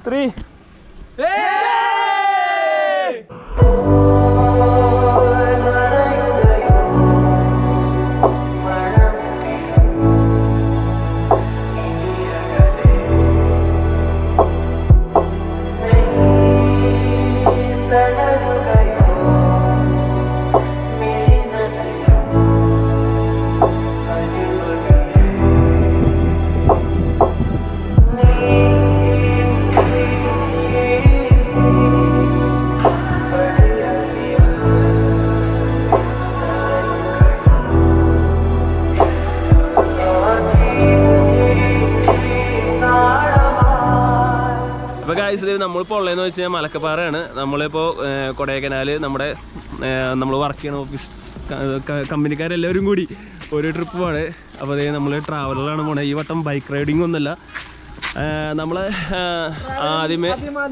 3. നമ്മളിപ്പോൾ ഉള്ളതെന്ന് വെച്ച് കഴിഞ്ഞാൽ മലക്കപ്പാറയാണ്. നമ്മളിപ്പോൾ കൊടൈക്കനാൽ നമ്മൾ വർക്ക് ചെയ്യുന്ന ഓഫീസ് കമ്പനിക്കാരെല്ലാവരും കൂടി ഒരു ട്രിപ്പ് പോവാണ്. അപ്പോൾ അതേ നമ്മൾ ട്രാവലറാണ് പോണത്. ഈ വട്ടം ബൈക്ക് റൈഡിങ് ഒന്നുമല്ല. നമ്മൾ ആദ്യമേ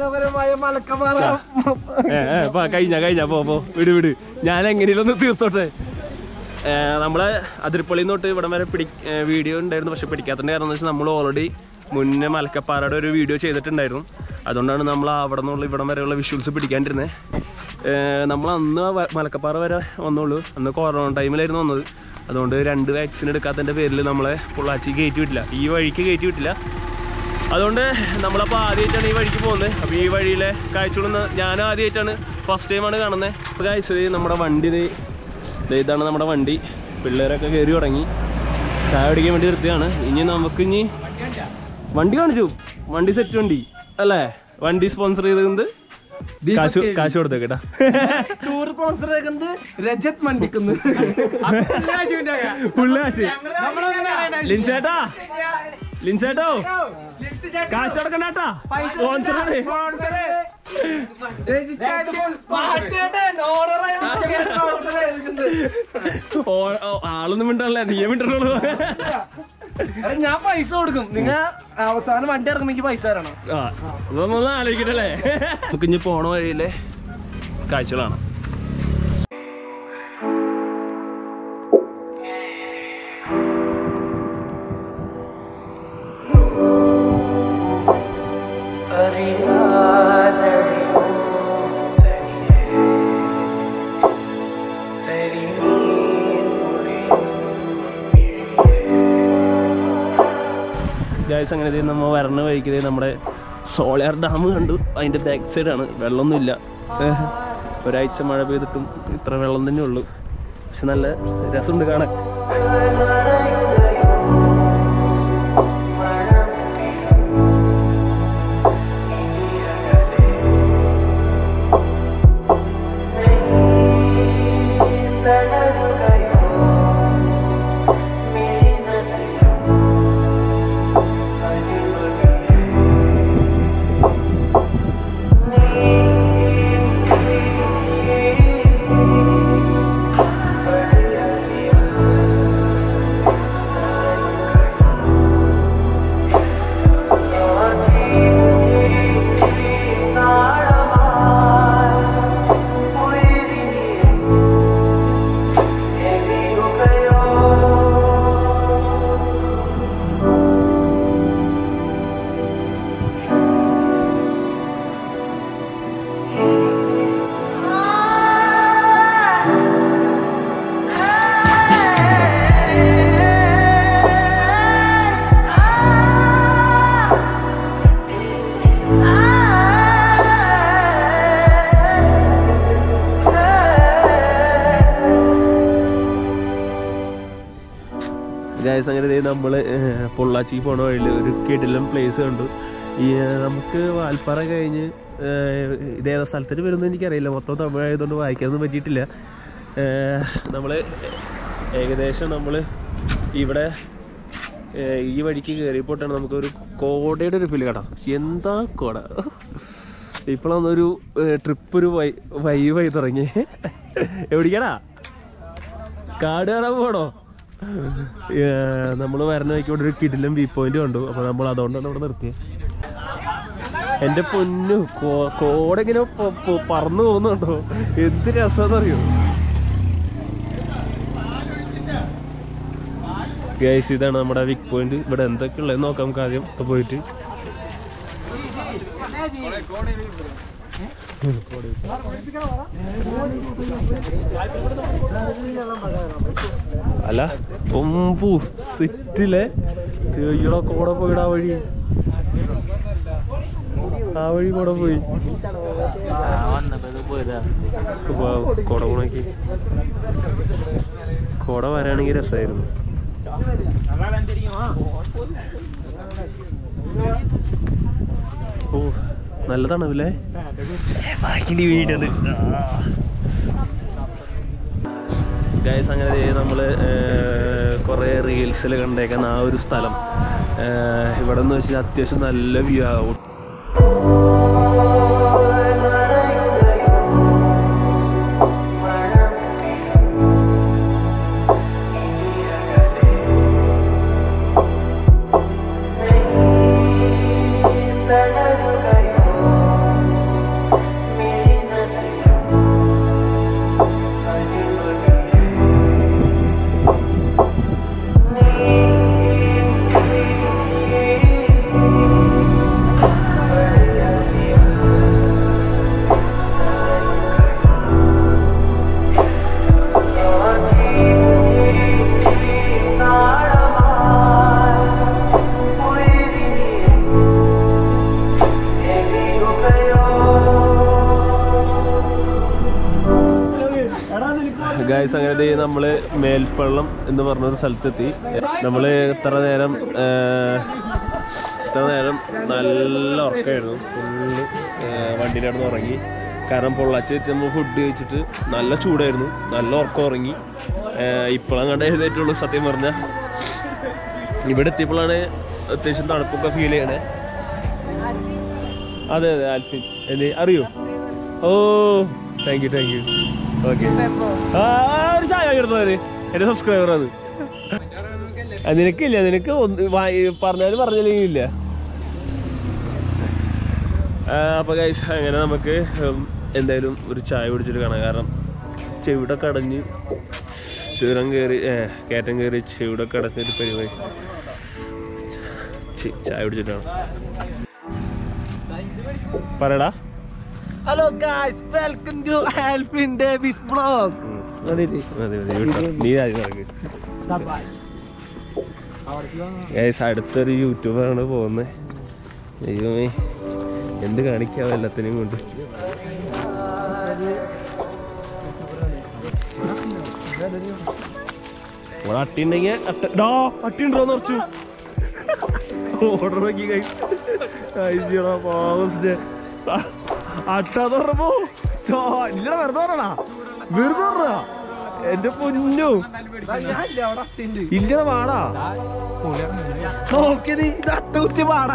കഴിഞ്ഞ പോ വിട് ഞാൻ എങ്ങനെയും ഒന്ന് തീർത്തോട്ടെ. നമ്മൾ അതിരപ്പള്ളിയിൽ നിന്ന് തൊട്ട് ഇവിടം വരെ വീഡിയോ ഉണ്ടായിരുന്നു. പക്ഷെ പിടിക്കാത്തതിൻ്റെ കാരണം എന്ന് വെച്ചാൽ നമ്മൾ ഓൾറെഡി മുന്നേ മലക്കപ്പാറയുടെ ഒരു വീഡിയോ ചെയ്തിട്ടുണ്ടായിരുന്നു. അതുകൊണ്ടാണ് നമ്മൾ അവിടെ നിന്നുള്ള ഇവിടം വരെയുള്ള വിഷ്വൽസ് പിടിക്കാണ്ടിരുന്നത്. നമ്മൾ അന്ന് മലക്കപ്പാറ വരെ വന്നുള്ളൂ. അന്ന് കൊറോണ ടൈമിലായിരുന്നു വന്നത്. അതുകൊണ്ട് 2 വാക്സിൻ എടുക്കാത്തതിൻ്റെ പേരിൽ നമ്മളെ പൊള്ളാച്ചി കയറ്റി വിട്ടില്ല, ഈ വഴിക്ക് കയറ്റി വിട്ടില്ല. അതുകൊണ്ട് നമ്മളപ്പോൾ ആദ്യമായിട്ടാണ് ഈ വഴിക്ക് പോകുന്നത്. അപ്പോൾ ഈ വഴിയിലെ കാഴ്ചകളൊന്ന് ഞാൻ ആദ്യമായിട്ടാണ്, ഫസ്റ്റ് ടൈമാണ് കാണുന്നത്. കാഴ്ച നമ്മുടെ വണ്ടി ഇതാണ് നമ്മുടെ വണ്ടി. പിള്ളേരൊക്കെ കയറി തുടങ്ങി. ചായ കുടിക്കാൻ വേണ്ടി നിർത്തിയാണ്. ഇനി വണ്ടി കാണിച്ചു. വണ്ടി സെറ്റ് വണ്ടി അല്ലേ? വണ്ടി സ്പോൺസർ ചെയ്തത് കാശ് കൊടുത്തേട്ടാ. ടൂർ സ്പോൺസർ രജത് മണ്ടിക്കുന്നു. ലിൻസേട്ടോ കാശ് കൊടുക്കണ്ടാ. സ്പോൺസർ ആളൊന്നും മിണ്ടല്ലേ, നീ മിണ്ടുള്ളൂ. ഞാൻ പൈസ കൊടുക്കും. നിങ്ങൾ അവസാനം വണ്ടി ഇറങ്ങുമ്പോ പൈസ തരണം. അതൊന്നും ആലോചിക്കട്ടല്ലേ. നമുക്ക് ഇനി പോണ വഴിയിലെ കാഴ്ചകളാണ്. അങ്ങനെ നമ്മൾ വരണ വഴിക്കത് നമ്മുടെ സോളാർ ഡാം കണ്ടു. അതിൻ്റെ ബാക്ക് സൈഡാണ്. വെള്ളമൊന്നുമില്ല. ഒരാഴ്ച മഴ പെയ്തിട്ടും ഇത്ര വെള്ളം തന്നെ ഉള്ളൂ. പക്ഷെ നല്ല രസമുണ്ട് കാണാൻ. അങ്ങനെ നമ്മൾ പൊള്ളാച്ചിക്ക് പോണ വഴിയിൽ ഒരു കിടിലം പ്ലേസ് കണ്ടു. നമുക്ക് വാൽപ്പാറ കഴിഞ്ഞ് ഇതേതാ സ്ഥലത്തിന് വരുന്നത് എനിക്കറിയില്ല. മൊത്തം തമിഴായതുകൊണ്ട് വായിക്കാനൊന്നും പറ്റിയിട്ടില്ല. നമ്മൾ ഏകദേശം നമ്മൾ ഇവിടെ ഈ വഴിക്ക് കയറിയപ്പോട്ടാണ് നമുക്കൊരു കോടയുടെ ഒരു ഫീൽ കേട്ടോ. എന്താ കോട! ഇപ്പോഴൊന്നൊരു ട്രിപ്പ് ഒരു വൈബായി തുടങ്ങി. എവിടേക്കാടാ? കാട് കയറാൻ പോകണോ? നമ്മൾ വരുന്ന വഴിക്ക് ഇവിടെ ഒരു കിടിലം വ്യൂ പോയിന്റ് കണ്ടു. അപ്പോൾ നമ്മൾ അതുകൊണ്ടാണ് ഇവിടെ നിർത്തിയത്. എൻ്റെ പൊന്നു, കോട ഇങ്ങനെ പറന്നു പോകുന്നുണ്ടോ! എന്ത് രസമെന്നറിയോ ഗൈസ്. ഇതാണ് നമ്മുടെ വ്യൂ പോയിന്റ്. ഇവിടെ എന്തൊക്കെ ഉള്ളതെന്ന് നോക്കാം നമുക്ക് ആദ്യം പോയിട്ട്. അല്ല ഒമ്പൂ സിറ്റിലെ തീയുടെ കൂടെ പോയിടാ വഴി ആ വഴി കൂടെ പോയി കൊട ഉണക്കി കൊട വരാണെങ്കിൽ രസമായിരുന്നു. ഓ നല്ല തണുപ്പില്ലേ വീടത് ഗൈസ്. അങ്ങനെ നമ്മള് കുറെ റീൽസിൽ കണ്ടേക്കുന്ന ആ ഒരു സ്ഥലം ഇവിടെ എന്ന് വെച്ചാൽ അത്യാവശ്യം നല്ല വ്യൂ ആവും. ഗൈസ് അങ്ങനെ നമ്മള് മേൽപ്പള്ളം എന്ന് പറഞ്ഞൊരു സ്ഥലത്തെത്തി. നമ്മള് ഇത്ര നേരം നല്ല ഉറക്കമായിരുന്നു. ഫുള്ള് വണ്ടിയുടെ അടുത്ത് ഉറങ്ങി. കാരണം പൊള്ളാച്ചി നമ്മൾ ഫുഡ് കഴിച്ചിട്ട് നല്ല ചൂടായിരുന്നു, നല്ല ഉറക്കം ഉറങ്ങി. ഇപ്പോഴാണ് കണ്ട എഴുന്നേറ്റുള്ളൂ. സത്യം പറഞ്ഞാൽ ഇവിടെ എത്തിയപ്പോഴാണ് അത്യാവശ്യം തണുപ്പൊക്കെ ഫീൽ ചെയ്യണേ. അതെ അതെ ആൽഫിൻ എന്ത് അറിയോ? ഓ താങ്ക് യു. ഓക്കെ ഒരു ചായ എടുത്തത് എൻ്റെ സബ്സ്ക്രൈബറാണ്. നിനക്കില്ല, നിനക്ക് പറഞ്ഞാലും ഇല്ല. അപ്പോൾ ഗൈസ് അങ്ങനെ നമുക്ക് എന്തായാലും ഒരു ചായ കുടിച്ചിട്ട് കാണാം. കാരണം ചെവിടൊക്കെ അടഞ്ഞ് കയറ്റം കയറി ചെവിടൊക്കെ അടഞ്ഞൊരു പരിപാടി. ചായ കുടിച്ചിട്ടാണ് പറയടാ. Hello guys, welcome to Alfin Davis vlog. നീ ഗൈസ് അടുത്തൊരു യൂട്യൂബറാണ് പോകുന്നത്. ദൈവമേ എന്ത് കാണിക്കാവോ എല്ലാത്തിനെയും കൊണ്ട്. അട്ടി ഉണ്ടെങ്കിൽ അട്ടി ഉണ്ടോന്ന് കുറച്ചു ഓർഡർ നോക്കി ഗൈസ്. അട്ടാന്ന് പറഞ്ഞപ്പോ ഇല്ലടാ വെറുതെ പറഞ്ഞാ എന്റെ പൊന്നു ഇല്ലടാ പാടാ നോക്കിയത് ഇത് അട്ട കുത്തി പാടാ.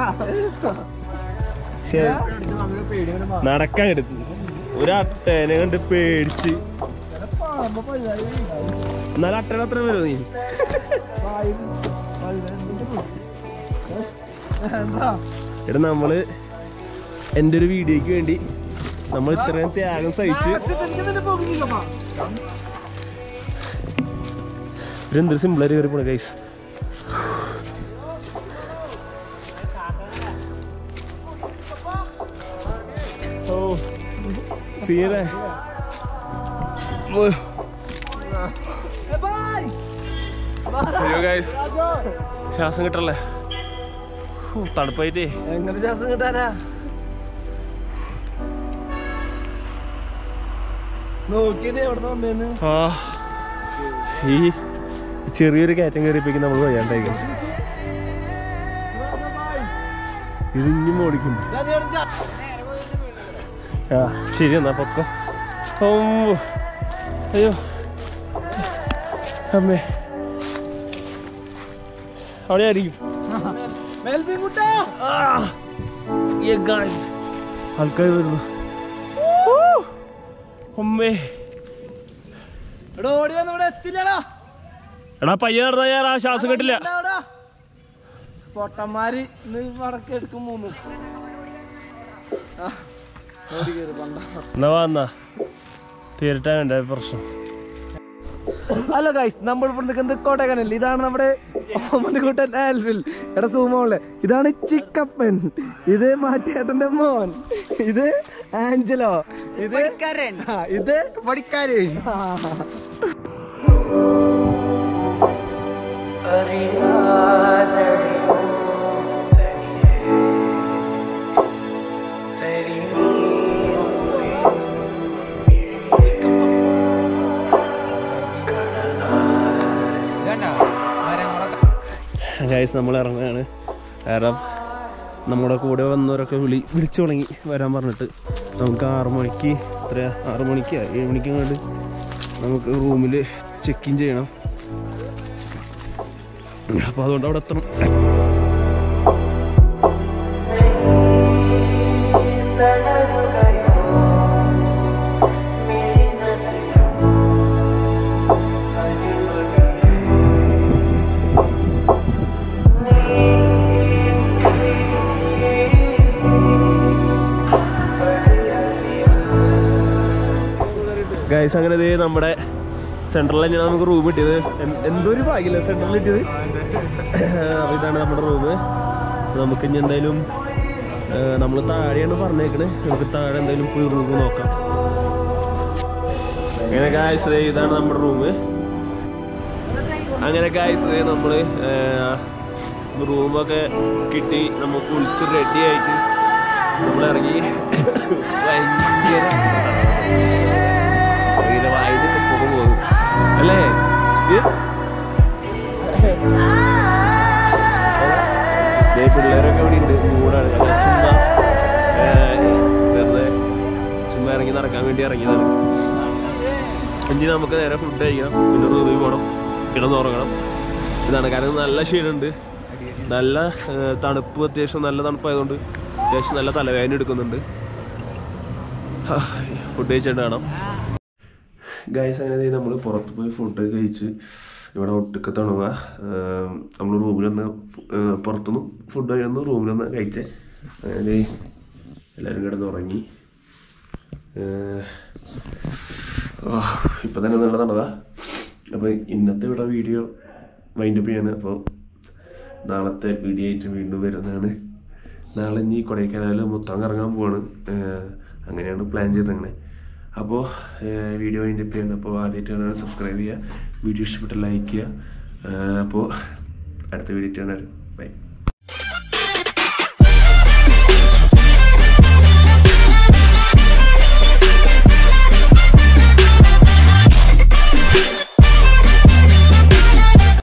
നടക്കാൻ എടുത്തു ഒരു അട്ടേനെ കണ്ട് പേടിച്ച്. എന്നാലും അട്ടേനെ അത്ര വരുമോ നീ? എടാ നമ്മള് എൻ്റെ ഒരു വീഡിയോയ്ക്ക് വേണ്ടി നമ്മൾ ഇത്രയും ത്യാഗം സഹിച്ച് എന്തൊരു സിമ്പിളായി കയറി പോണേ ഗൈസ്. ഓ സീനേ അയ്യോ ഗൈസ് ശ്വാസം കിട്ടല്ലേ, തണുപ്പായിട്ടേ. എങ്ങനെ ശ്വാസം കിട്ടാനാ? നോക്കിയത് എവിടെ വന്നേന്ന്. ഈ ചെറിയൊരു കയറ്റം കയറിയപ്പോഴേക്കും നമ്മൾ വയ്യാണ്ടായി ഗൈസ്. ഇത് ഇനിയും ഓടിക്കുന്നു. ശരി എന്നാ പൊക്കോ. ഓ അയ്യോ അമ്മേ അവിടെ ആയിരിക്കും ആൾക്കാർ വരുന്നു. അമ്മേ എടാ പയ്യ നടന്നാ ഞാൻ ആ ശ്വാസം കിട്ടില്ല. പൊട്ടന്മാര് വടക്കെടുക്കും മൂന്ന്. എന്നാ വന്നാ തീരട്ടാ വേണ്ട പ്രശ്നം. ഹലോ ഗൈസ്, നമ്മളിപ്പോൾ നിൽക്കുന്നത് കോട്ടയക്കനാൽ. ഇതാണ് നമ്മുടെ ഓമനക്കുട്ടൻ ആൽഫിൻ. എടാ സൂമോളെ, ഇതാണ് ചിക്കപ്പൻ, ഇത് മാറ്റിയേട്ടന്റെ മോൻ, ഇത് ആഞ്ചലോ, ഇത് ഇത് പടിക്കാര്. ഗൈസ് നമ്മൾ ഇറങ്ങുകയാണ്. കാരണം നമ്മുടെ കൂടെ വന്നവരൊക്കെ വിളിച്ചു തുടങ്ങി വരാൻ പറഞ്ഞിട്ട്. നമുക്ക് 6 മണിക്ക് 6 മണിക്ക് 7 മണിക്ക് കണ്ട് നമുക്ക് റൂമിൽ ചെക്ക് ഇൻ ചെയ്യണം. അപ്പോൾ അതുകൊണ്ട് അവിടെ എത്തണം. ഗൈസ് അങ്ങനെ ഇതേ നമ്മുടെ സെൻട്രലിൽ തന്നെയാണ് നമുക്ക് റൂം കിട്ടിയത്. എന്തൊരു ഭാഗ്യമില്ല സെൻട്രലിൽ കിട്ടിയത്. അപ്പോൾ ഇതാണ് നമ്മുടെ റൂം. നമുക്ക് ഇനി എന്തായാലും നമ്മൾ താഴെയാണ് പറഞ്ഞേക്കണേ. നമുക്ക് താഴെ എന്തായാലും പോയി റൂം നോക്കാം. അങ്ങനെ ഗൈസ് ഇതാണ് നമ്മുടെ റൂം. അങ്ങനെ ഗൈസ് നമ്മൾ റൂമൊക്കെ കിട്ടി. നമ്മൾ കുളിച്ച് റെഡി ആയിട്ട് നമ്മളിറങ്ങി. ഭയങ്കര വായിലൊക്കെ പുക പോകും അല്ലേ? പിള്ളേരൊക്കെ ഇവിടെ ഉണ്ട്. മൂടാണ്. ചുമ്മാ ഇറങ്ങി നടക്കാൻ വേണ്ടി ഇറങ്ങിയതാണ്. ഇനി നമുക്ക് നേരെ ഫുഡ് കഴിക്കണം, പിന്നെ റൂമിൽ പോകണം, കിടന്നുറങ്ങണം. ഇതാണ് കാരണം നല്ല ക്ഷീണമുണ്ട്. നല്ല തണുപ്പ്, അത്യാവശ്യം നല്ല തണുപ്പായതുകൊണ്ട് അത്യാവശ്യം നല്ല തലവേദന എടുക്കുന്നുണ്ട്. ഫുഡ് കഴിച്ചിട്ട് കാണാം. ഗൈസ് അങ്ങനെ നമ്മൾ പുറത്ത് പോയി ഫുഡ് കഴിച്ച് ഇവിടെ ഒട്ടുക്ക തണുക. നമ്മൾ റൂമിലൊന്ന് പുറത്തുനിന്ന് ഫുഡ് കഴിയുന്നു, റൂമിലൊന്ന് കഴിച്ച് അങ്ങനെ എല്ലാവരും കിടന്നുറങ്ങി. ഇപ്പം തന്നെ നല്ല തണുതാ. അപ്പോൾ ഇന്നത്തെ ഇവിടെ വീഡിയോ വൈൻഡപ്പ് ചെയ്യാണ്. അപ്പോൾ നാളത്തെ വീഡിയോ ആയിട്ട് വീണ്ടും വരുന്നതാണ്. നാളെ ഇനി കൊടൈക്കനാൽ മൊത്തം കറങ്ങാൻ പോവാണ്. അങ്ങനെയാണ് പ്ലാൻ ചെയ്തങ്ങനെ. അപ്പോൾ വീഡിയോ വൈൻഡപ്പ് ചെയ്യണം. അപ്പോൾ ആദ്യമായിട്ടാണ് സബ്സ്ക്രൈബ് ചെയ്യുക, വീഡിയോ ഇഷ്ടപ്പെട്ട ലൈക്ക് ചെയ്യുക. അപ്പോൾ അടുത്ത വീഡിയോ ആയിട്ട് ബൈ.